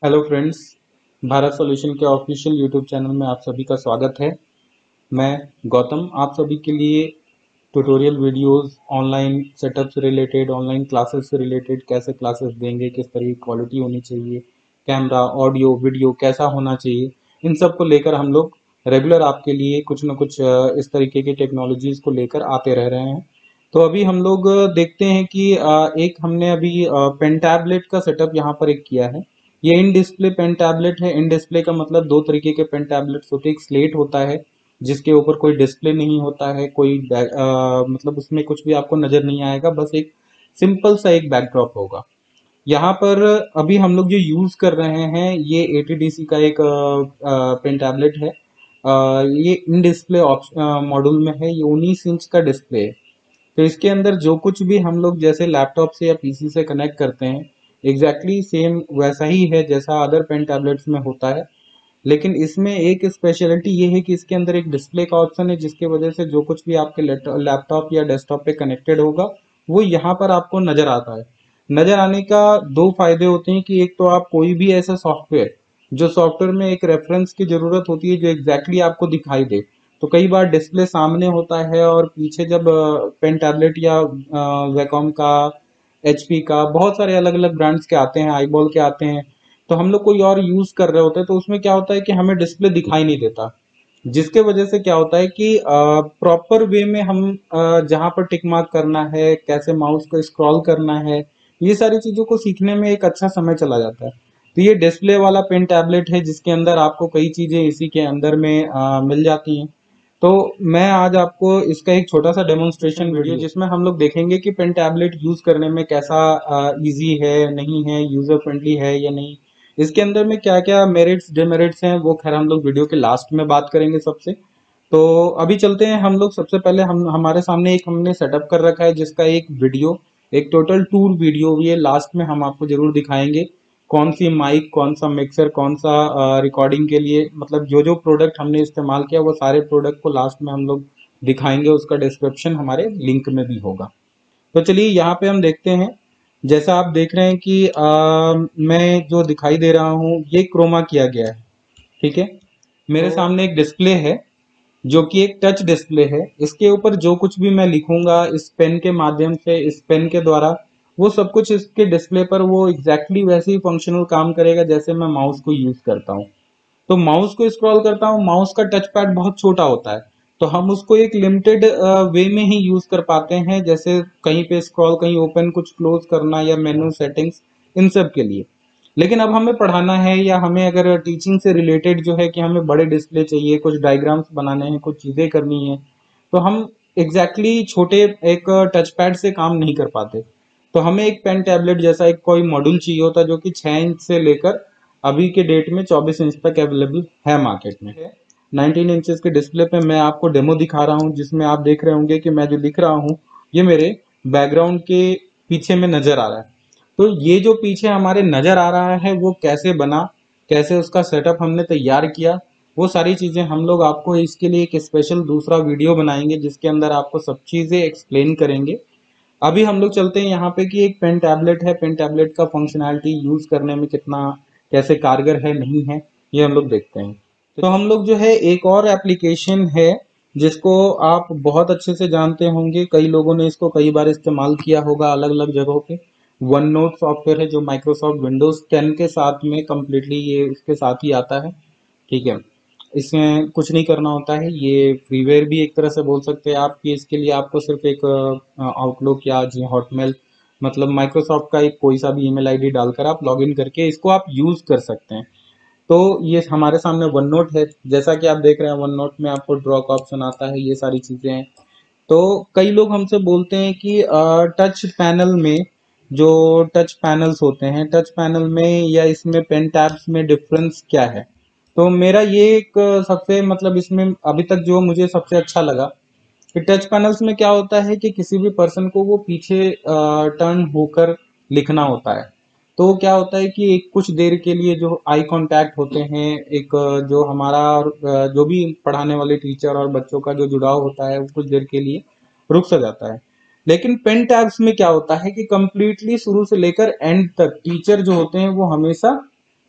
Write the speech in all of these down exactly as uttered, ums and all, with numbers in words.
Hello friends, Bharat solution के official YouTube channel में आप सभी का स्वागत है। मैं गौतम आप सभी के लिए ट्यूटोरियल वीडियोस, ऑनलाइन सेटअप से रिलेटेड, ऑनलाइन क्लासेस से रिलेटेड, कैसे क्लासेस देंगे, किस तरह की क्वालिटी होनी चाहिए, कैमरा, ऑडियो, वीडियो कैसा होना चाहिए, इन सब को लेकर हम लोग रेगुलर आपके लिए कुछ न कुछ अ, इस तरीके की टेक्नोलॉजीज़ को लेकर आते रह रहे हैं। तो अभी हम लोग देखते हैं कि अ, एक हमने अभी पेन टैबलेट का सेटअप यहाँ पर एक किया है। ये इन डिस्प्ले पेन टैबलेट है। इन डिस्प्ले का मतलब दो तरीके के पेन टैबलेट्स होते हैं। एक स्लेट होता है जिसके ऊपर कोई डिस्प्ले नहीं होता है, कोई बैक- अ, मतलब उसमें कुछ भी आपको नजर नहीं आएगा, बस एक सिंपल सा एक बैकड्रॉप होगा। यहाँ पर अभी हम लोग जो यूज कर रहे हैं ये एटीडीसी का एक पेन टैबलेट है। अ, ये इन डिस्प्ले मॉड्यूल में है। ये उन्नीस इंच का डिस्प्ले है। तो इसके अंदर जो कुछ भी हम लोग जैसे लैपटॉप से या पीसी से कनेक्ट करते हैं, एग्जैक्टली सेम वैसा ही है जैसा अदर पेन टैबलेट्स में होता है। लेकिन इसमें एक स्पेशलिटी ये है कि इसके अंदर एक डिस्प्ले का ऑप्शन है, जिसकी वजह से जो कुछ भी आपके लैपटॉप या डेस्कटॉप पे कनेक्टेड होगा वो यहाँ पर आपको नजर आता है। नजर आने का दो फायदे होते हैं कि एक तो आप कोई भी ऐसा सॉफ्टवेयर, जो सॉफ्टवेयर में एक रेफरेंस की जरूरत होती है जो एग्जैक्टली exactly आपको दिखाई दे, तो कई बार डिस्प्ले सामने होता है और पीछे जब पेन टैबलेट या वैकॉम का, एचपी का, बहुत सारे अलग अलग ब्रांड्स के आते हैं, आईबॉल के आते हैं, तो हम लोग कोई और यूज कर रहे होते हैं तो उसमें क्या होता है कि हमें डिस्प्ले दिखाई नहीं देता, जिसके वजह से क्या होता है कि प्रॉपर वे में हम अ, जहाँ पर टिक मार्क करना है, कैसे माउस को स्क्रॉल करना है, ये सारी चीजों को सीखने में एक अच्छा समय चला जाता है। तो ये डिस्प्ले वाला पेन टैबलेट है जिसके अंदर आपको कई चीजें इसी के अंदर में अ, मिल जाती हैं। तो मैं आज आपको इसका एक छोटा सा डेमोन्स्ट्रेशन वीडियो जिसमें हम लोग देखेंगे कि पेन टैबलेट यूज करने में कैसा इजी है, नहीं है, यूजर फ्रेंडली है या नहीं, इसके अंदर में क्या क्या मेरिट्स डिमेरिट्स हैं, वो खैर हम लोग वीडियो के लास्ट में बात करेंगे सबसे। तो अभी चलते हैं हम लोग। सबसे पहले हम हमारे सामने एक हमने सेटअप कर रखा है जिसका एक वीडियो, एक टोटल टूर वीडियो, ये लास्ट में हम आपको जरूर दिखाएंगे। कौन सी माइक, कौन सा मिक्सर, कौन सा रिकॉर्डिंग के लिए, मतलब जो जो प्रोडक्ट हमने इस्तेमाल किया वो सारे प्रोडक्ट को लास्ट में हम लोग दिखाएंगे। उसका डिस्क्रिप्शन हमारे लिंक में भी होगा। तो चलिए यहाँ पे हम देखते हैं। जैसा आप देख रहे हैं कि आ, मैं जो दिखाई दे रहा हूँ ये क्रोमा किया गया है। ठीक है, मेरे तो सामने एक डिस्प्ले है जो कि एक टच डिस्प्ले है। इसके ऊपर जो कुछ भी मैं लिखूंगा इस पेन के माध्यम से, इस पेन के द्वारा, वो सब कुछ इसके डिस्प्ले पर वो एग्जैक्टली वैसे ही फंक्शनल काम करेगा जैसे मैं माउस को यूज करता हूँ। तो माउस को स्क्रॉल करता हूँ, माउस का टच पैड बहुत छोटा होता है, तो हम उसको एक लिमिटेड वे में ही यूज कर पाते हैं, जैसे कहीं पे स्क्रॉल, कहीं ओपन, कुछ क्लोज करना या मेनू सेटिंग्स, इन सब के लिए। लेकिन अब हमें पढ़ाना है या हमें अगर टीचिंग से रिलेटेड जो है कि हमें बड़े डिस्प्ले चाहिए, कुछ डायग्राम्स बनाने हैं, कुछ चीजें करनी है, तो हम एग्जैक्टली exactly छोटे एक टच पैड से काम नहीं कर पाते। तो हमें एक पेन टैबलेट जैसा एक कोई मॉड्यूल चाहिए होता है जो कि छह इंच से लेकर अभी के डेट में चौबीस इंच तक अवेलेबल है मार्केट में। नाइनटीन इंचेस के डिस्प्ले पे मैं आपको डेमो दिखा रहा हूँ जिसमें आप देख रहे होंगे कि मैं जो लिख रहा हूँ ये मेरे बैकग्राउंड के पीछे में नजर आ रहा है। तो ये जो पीछे हमारे नजर आ रहा है वो कैसे बना, कैसे उसका सेटअप हमने तैयार किया, वो सारी चीजें हम लोग आपको इसके लिए एक स्पेशल दूसरा वीडियो बनाएंगे जिसके अंदर आपको सब चीजें एक्सप्लेन करेंगे। अभी हम लोग चलते हैं यहाँ पे कि एक पेन टैबलेट है, पेन टैबलेट का फंक्शनैलिटी यूज करने में कितना, कैसे कारगर है, नहीं है, ये हम लोग देखते हैं। तो हम लोग जो है एक और एप्लीकेशन है जिसको आप बहुत अच्छे से जानते होंगे, कई लोगों ने इसको कई बार इस्तेमाल किया होगा अलग अलग जगहों पे। वन नोट सॉफ्टवेयर है जो माइक्रोसॉफ्ट विंडोज टेन के साथ में कंप्लीटली ये इसके साथ ही आता है। ठीक है, इसमें कुछ नहीं करना होता है, ये फ्रीवेयर भी एक तरह से बोल सकते हैं आप कि इसके लिए आपको सिर्फ एक आउटलुक या जी हॉटमेल, मतलब माइक्रोसॉफ्ट का एक कोई सा भी ईमेल आईडी डालकर आप लॉगिन करके इसको आप यूज कर सकते हैं। तो ये हमारे सामने वन नोट है, जैसा कि आप देख रहे हैं वन नोट में आपको ड्रॉ का ऑप्शन आता है, ये सारी चीजें हैं। तो कई लोग हमसे बोलते हैं कि टच पैनल में, जो टच पैनल्स होते हैं, टच पैनल में या इसमें पेन टैब्स में डिफरेंस क्या है। तो मेरा ये एक अ, सबसे मतलब इसमें अभी तक जो मुझे सबसे अच्छा लगा कि टच पैनल्स में क्या होता है कि किसी भी पर्सन को वो पीछे टर्न होकर लिखना होता है। तो क्या होता है कि एक कुछ देर के लिए जो आई कांटेक्ट होते हैं, एक अ, जो हमारा और अ, जो भी पढ़ाने वाले टीचर और बच्चों का जो जुड़ाव होता है वो कुछ देर के लिए रुक सा जाता है। लेकिन पेन टैब्स में क्या होता है कि कंप्लीटली शुरू से लेकर एंड तक टीचर जो होते हैं वो हमेशा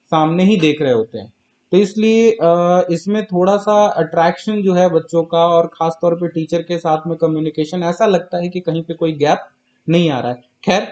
सामने ही देख रहे होते हैं। तो इसलिए अ, इसमें थोड़ा सा अट्रैक्शन जो है बच्चों का और खास तौर पे टीचर के साथ में कम्युनिकेशन ऐसा लगता है कि कहीं पे कोई गैप नहीं आ रहा है। खैर,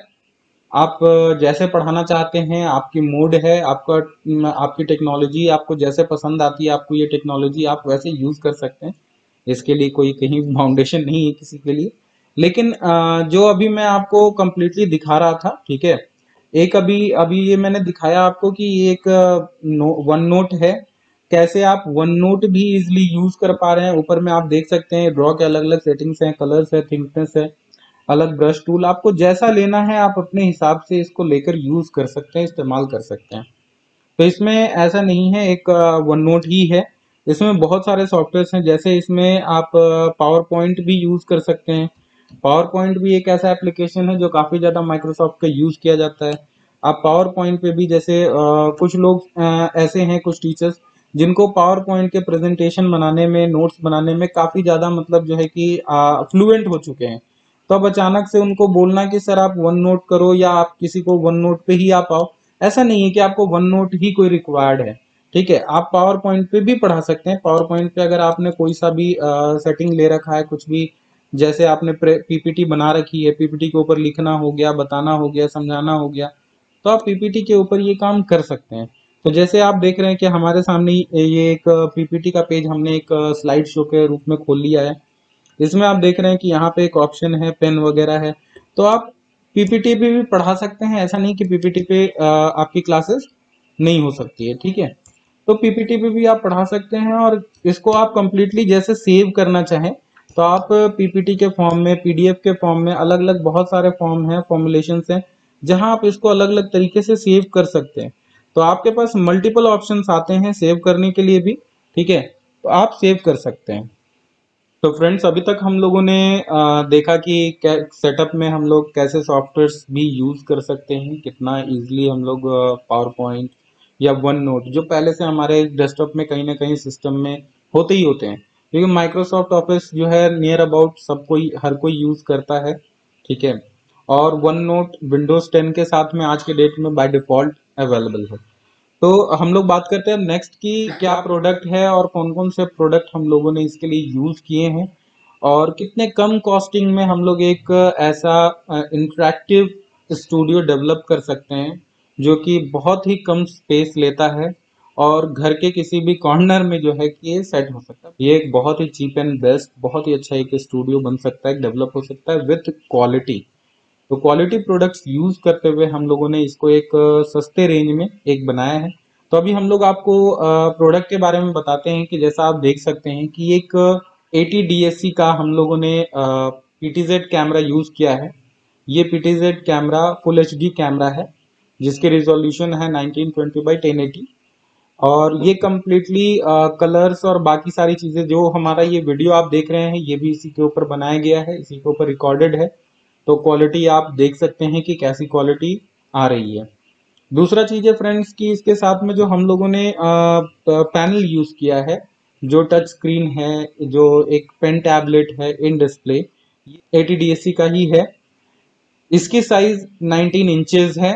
आप अ, जैसे पढ़ाना चाहते हैं, आपकी मूड है, आपका न, आपकी टेक्नोलॉजी आपको जैसे पसंद आती है, आपको ये टेक्नोलॉजी आप वैसे यूज कर सकते हैं। इसके लिए कोई कहीं फाउंडेशन नहीं है किसी के लिए। लेकिन अ, जो अभी मैं आपको कंप्लीटली दिखा रहा था, ठीक है, एक अभी अभी ये मैंने दिखाया आपको कि ये एक नो, वन नोट है। कैसे आप वन नोट भी इजिली यूज कर पा रहे हैं। ऊपर में आप देख सकते हैं ड्रॉ के अलग अलग सेटिंग्स हैं, कलर्स है, थिकनेस है, अलग ब्रश टूल, आपको जैसा लेना है आप अपने हिसाब से इसको लेकर यूज कर सकते हैं, इस्तेमाल कर सकते हैं। तो इसमें ऐसा नहीं है एक वन नोट ही है, इसमें बहुत सारे सॉफ्टवेयर हैं। जैसे इसमें आप पावर पॉइंट भी यूज कर सकते हैं। पावर पॉइंट भी एक ऐसा एप्लीकेशन है जो काफी ज्यादा माइक्रोसॉफ्ट का यूज किया जाता है। आप पावर पॉइंट पे भी जैसे अ, कुछ लोग अ, ऐसे हैं, कुछ टीचर्स जिनको पावर पॉइंट के प्रेजेंटेशन बनाने में, नोट्स बनाने में काफी ज्यादा मतलब जो है कि फ्लुएंट हो चुके हैं। तो अब अचानक से उनको बोलना कि सर आप वन नोट करो या आप किसी को वन नोट पे ही आप आओ, ऐसा नहीं है कि आपको वन नोट ही कोई रिक्वायर्ड है। ठीक है, आप पावर पॉइंट पे भी पढ़ा सकते हैं। पावर पॉइंट पे अगर आपने कोई सा भी सेटिंग ले रखा है, कुछ भी, जैसे आपने पीपीटी बना रखी है, पीपीटी के ऊपर लिखना हो गया, बताना हो गया, समझाना हो गया, तो आप पीपीटी के ऊपर ये काम कर सकते हैं। तो जैसे आप देख रहे हैं कि हमारे सामने ये एक पीपीटी का पेज हमने एक स्लाइड शो के रूप में खोल लिया है। इसमें आप देख रहे हैं कि यहाँ पे एक ऑप्शन है, पेन वगैरह है। तो आप पीपीटी पे भी पढ़ा सकते हैं, ऐसा नहीं कि पीपीटी पे अ, आपकी क्लासेस नहीं हो सकती है। ठीक है, तो पीपीटी पे भी आप पढ़ा सकते हैं, और इसको आप कंप्लीटली जैसे सेव करना चाहें तो आप पीपीटी के फॉर्म में, पीडीएफ के फॉर्म में, अलग अलग बहुत सारे फॉर्म हैं, फॉर्मुलेशंस हैं, जहां आप इसको अलग अलग तरीके से सेव कर सकते हैं। तो आपके पास मल्टीपल ऑप्शंस आते हैं सेव करने के लिए भी। ठीक है, तो आप सेव कर सकते हैं। तो फ्रेंड्स, अभी तक हम लोगों ने अ, देखा कि सेटअप में हम लोग कैसे सॉफ्टवेयर्स भी यूज कर सकते हैं, कितना इजीली हम लोग पावर पॉइंट या वन नोट जो पहले से हमारे डेस्कटॉप में कहीं ना कहीं सिस्टम में होते ही होते हैं, क्योंकि माइक्रोसॉफ्ट ऑफिस जो है नियर अबाउट सब कोई, हर कोई यूज करता है। ठीक है, और वन नोट विंडोज टेन के साथ में आज के डेट में बाय डिफॉल्ट अवेलेबल है। तो हम लोग बात करते हैं नेक्स्ट की क्या प्रोडक्ट है और कौन कौन से प्रोडक्ट हम लोगों ने इसके लिए यूज किए हैं, और कितने कम कॉस्टिंग में हम लोग एक ऐसा इंटरेक्टिव स्टूडियो डेवलप कर सकते हैं जो कि बहुत ही कम स्पेस लेता है और घर के किसी भी कॉर्नर में जो है कि ये सेट हो सकता है। ये एक बहुत ही चीप एंड बेस्ट, बहुत ही अच्छा एक स्टूडियो बन सकता है, डेवलप हो सकता है विथ क्वालिटी। तो क्वालिटी प्रोडक्ट्स यूज करते हुए हम लोगों ने इसको एक अ, सस्ते रेंज में एक बनाया है। तो अभी हम लोग आपको प्रोडक्ट के बारे में बताते हैं कि जैसा आप देख सकते हैं कि एक एटी डी एस सी का हम लोगों ने पीटीजेड कैमरा यूज किया है। ये PTZ camera full H D camera है जिसकी रिजोल्यूशन है nineteen twenty by ten eighty, और ये कम्प्लीटली कलर्स और बाकी सारी चीजें, जो हमारा ये वीडियो आप देख रहे हैं ये भी इसी के ऊपर बनाया गया है, इसी के ऊपर रिकॉर्डेड है। तो क्वालिटी आप देख सकते हैं कि कैसी क्वालिटी आ रही है। दूसरा चीज है फ्रेंड्स कि इसके साथ में जो हम लोगों ने पैनल यूज किया है, जो टच स्क्रीन है, जो एक पेन टैबलेट है in display, AT D S C का ही है। इसकी साइज नाइनटीन इंचेस है।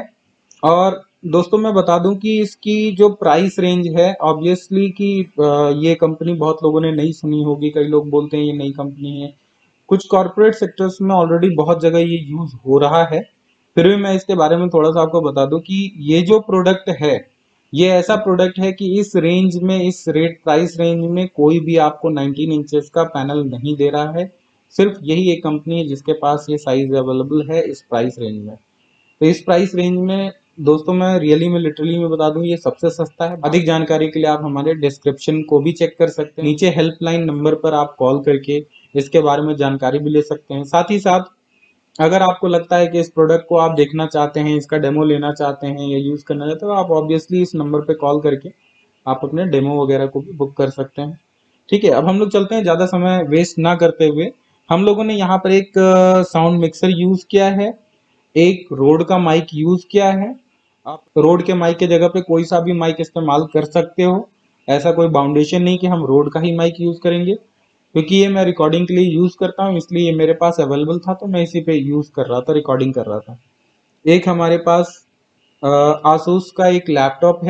और दोस्तों मैं बता दूं कि इसकी जो प्राइस रेंज है, ऑब्वियसली कि अ, ये कंपनी बहुत लोगों ने नहीं सुनी होगी, कई लोग बोलते हैं ये नई कंपनी है, कुछ कॉर्पोरेट सेक्टर्स में ऑलरेडी बहुत जगह ये यूज हो रहा है। फिर भी मैं इसके बारे में थोड़ा सा आपको बता दूं कि ये जो प्रोडक्ट है, ये ऐसा प्रोडक्ट है कि इस रेंज में, इस रेट प्राइस रेंज में कोई भी आपको नाइनटीन इंचेस का पैनल नहीं दे रहा है। सिर्फ यही एक कंपनी है जिसके पास ये साइज अवेलेबल है इस प्राइस रेंज में। तो इस प्राइस रेंज में दोस्तों मैं रियली में, लिटरली में बता दूं, ये सबसे सस्ता है। अधिक जानकारी के लिए आप हमारे डिस्क्रिप्शन को भी चेक कर सकते हैं, नीचे हेल्पलाइन नंबर पर आप कॉल करके इसके बारे में जानकारी भी ले सकते हैं। साथ ही साथ अगर आपको लगता है कि इस प्रोडक्ट को आप देखना चाहते हैं, इसका डेमो लेना चाहते हैं या यूज करना चाहते हैं, तो आप ऑब्वियसली इस नंबर पे कॉल करके आप अपने डेमो वगैरह को भी बुक कर सकते हैं। ठीक है, अब हम लोग चलते हैं, ज्यादा समय वेस्ट ना करते हुए। हम लोगों ने यहाँ पर एक साउंड मिक्सर यूज किया है, एक रोड का माइक यूज किया है। आप रोड के माइक के जगह पे कोई सा भी माइक इस्तेमाल कर सकते हो, ऐसा कोई बाउंडेशन नहीं कि हम रोड का ही माइक यूज करेंगे। क्योंकि ये मैं रिकॉर्डिंग के लिए यूज करता हूँ, इसलिए ये मेरे पास अवेलेबल था तो मैं इसी पे यूज कर रहा था, रिकॉर्डिंग कर रहा था। एक हमारे पास आसूस का एक लैपटॉप है,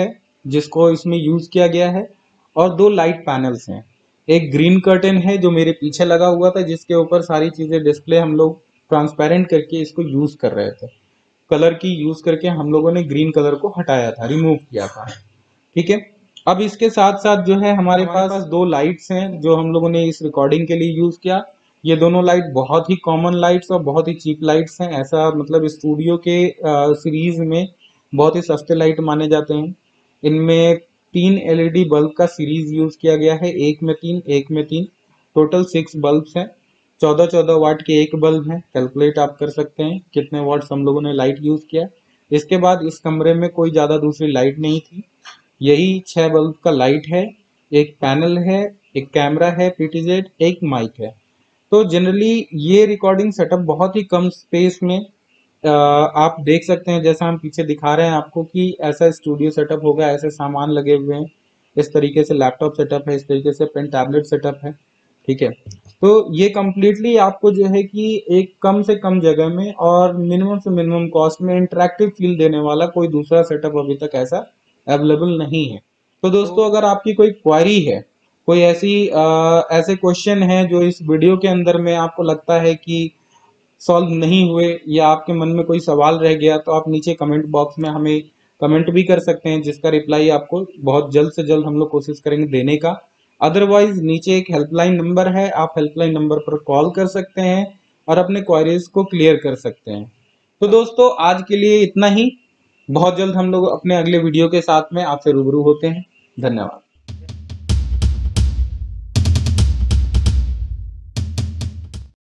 जिसको इसमें यूज किया गया है, और दो लाइट पैनल्स हैं। एक ग्रीन कर्टेन है जो मेरे पीछे लगा हुआ था, जिसके ऊपर सारी चीजें डिस्प्ले हम लोग ट्रांसपेरेंट करके इसको यूज कर रहे थे। कलर की यूज करके हम लोगों ने ग्रीन कलर को हटाया था, रिमूव किया था। ठीक है। अब इसके साथ साथ जो है हमारे पास दो लाइट्स हैं जो हम लोगों ने इस रिकॉर्डिंग के लिए यूज किया। ये दोनों लाइट बहुत ही कॉमन लाइट्स और बहुत ही चीप लाइट्स हैं। ऐसा मतलब स्टूडियो के सीरीज में बहुत ही सस्ते लाइट माने जाते हैं। इनमें तीन एलईडी बल्ब का सीरीज यूज किया गया है, एक में तीन एक में तीन, टोटल सिक्स बल्ब्स हैं। चौदह चौदह वाट के एक बल्ब है। कैलकुलेट आप कर सकते हैं कितने वाट्स हम लोगों ने लाइट यूज किया। इसके बाद इस कमरे में कोई ज्यादा दूसरी लाइट नहीं थी, यही छह बल्ब का लाइट है, एक पैनल है, एक कैमरा है पीटीजेड, एक माइक है। तो जनरली ये रिकॉर्डिंग सेटअप बहुत ही कम स्पेस में आ, आप देख सकते हैं, जैसा हम पीछे दिखा रहे हैं आपको कि ऐसा स्टूडियो सेटअप होगा, ऐसे सामान लगे हुए हैं, इस तरीके से लैपटॉप सेटअप है, इस तरीके से पेन टैबलेट सेटअप है। ठीक है। तो ये कम्प्लीटली आपको जो है कि एक कम से कम जगह में और मिनिमम से मिनिमम कॉस्ट में इंटरेक्टिव फील देने वाला कोई दूसरा सेटअप अभी तक ऐसा अवेलेबल नहीं है। तो दोस्तों, अगर आपकी कोई क्वारी है, कोई ऐसी आ, ऐसे क्वेश्चन है जो इस वीडियो के अंदर में आपको लगता है कि सॉल्व नहीं हुए या आपके मन में कोई सवाल रह गया, तो आप नीचे कमेंट बॉक्स में हमें कमेंट भी कर सकते हैं, जिसका रिप्लाई आपको बहुत जल्द से जल्द हम लोग कोशिश करेंगे देने का। अदरवाइज नीचे एक हेल्पलाइन नंबर है, आप हेल्पलाइन नंबर पर कॉल कर सकते हैं और अपने क्वारीज को क्लियर कर सकते हैं। तो दोस्तों, आज के लिए इतना ही। बहुत जल्द हम लोग अपने अगले वीडियो के साथ में आपसे रूबरू होते हैं। धन्यवाद।